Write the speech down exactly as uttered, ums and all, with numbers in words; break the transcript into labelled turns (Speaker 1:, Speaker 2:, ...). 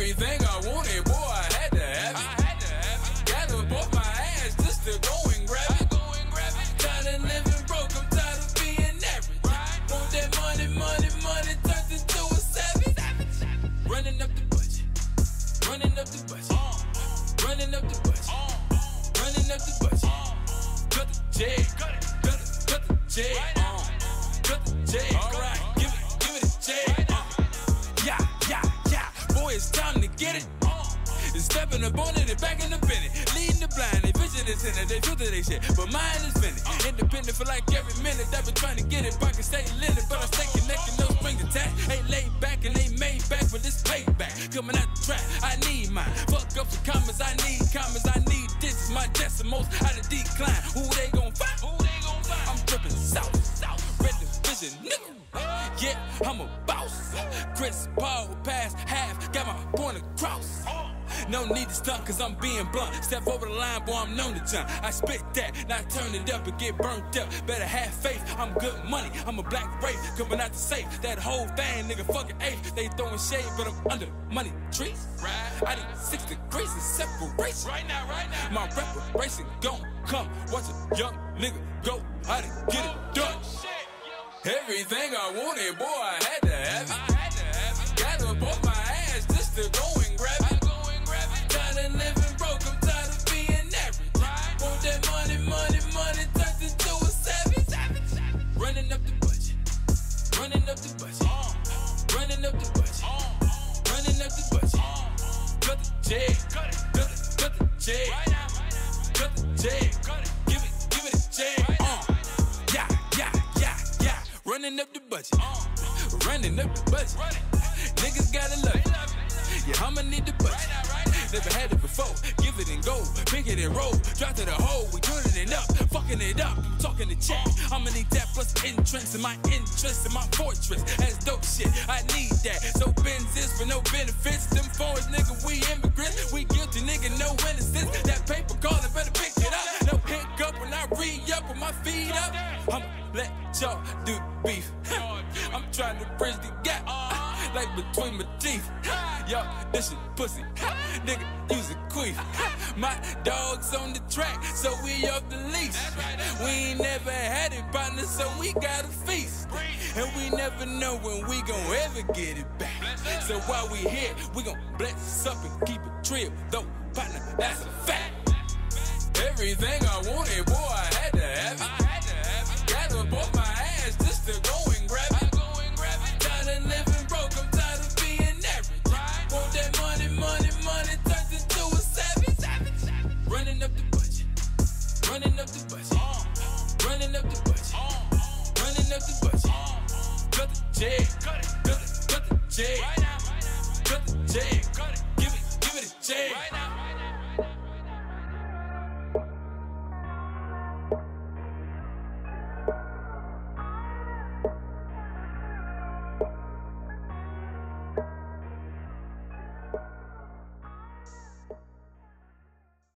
Speaker 1: Everything I wanted, boy, I had to have it. I had to have it. Got up off my ass just to go and grab it. Go and grab it. Tired of living broke, I'm tired of being average. Right. Want that money, money, money turns into a savage. savage, savage. Running up the budget, running up the budget, uh, running up the budget, uh, running up the budget. Uh, cut the check, cut it, cut it, cut the check, right uh, cut the check. All right, give it, give it a check. Right uh, yeah, yeah, yeah. Boy, it's time to get it. It's stepping up on it and back in the Bennett. Leading the blind, they vision the tenant, they filter they shit, but mine is finished. Independent for like every minute, I've been trying to get it. Pocket stay linen, but I stay connected, no spring attack. Ain't laid back and ain't made back, but this payback. Coming out the trap, I need mine. Fuck up some comments, I need comments, I need this. My decimals out of decline. Who they gon' fight? Who they gon' fight? I'm dripping south, south, red division, nigga. Yeah, I'm a boss. Chris Paul past half, got my point across. No need to stunt, cause I'm being blunt. Step over the line, boy, I'm known to jump. I spit that, not turn it up and get burnt up. Better have faith, I'm good money. I'm a black wraith, coming out the safe. That whole thing, nigga, fucking eighth. They throwing shade, but I'm under money trees. Right. I need six degrees of separation. Right now, right now. My reparation gon' come. Watch a young nigga go out and get it done. Everything I wanted, boy, I had to have it. I had to have it. Got up off my ass just to go and grab it. I go and grab it. Tired of living broke, I'm tired of being average. Right. Want that money, money, money turns into a savage. savage, savage. Running up the budget, running up the budget, uh, running up the budget, uh, running up the budget. Uh, cut the check, cut it, cut it, cut the check. Right now, right now. Cut the check, cut it, give it, give it a check. Right uh, yeah, yeah, yeah, yeah. Running up the budget, uh, running up the budget. Running. Niggas gotta love it. Yeah, I'ma need the budget. Right now, right now. Never had it before. Give it and go, pick it and roll. Drop to the hole, we turning it up, fucking it up. Talking the check. I'ma need that plus entrance in my interest in my fortress. That's dope shit. I need that. So Benz is for no benefits. Them foreigners, nigga, we immigrants. We guilty, nigga, no innocence. That paper calling, better pick it up. No hiccup when I re-up with my feet up. I'ma let y'all do the beef. I'm trying to bridge the gap, like between my teeth. Yo, this shit pussy. Nigga, use a queef. My dog's on the track, so we off the leash. We ain't never had it, partner, so we got a feast. And we never know when we gon' ever get it back. So while we here, we gon' bless up and keep it trill. Though, partner, that's a fact. Everything I wanted, boy, I had to have it. I had to have it. Got up off my ass just to go and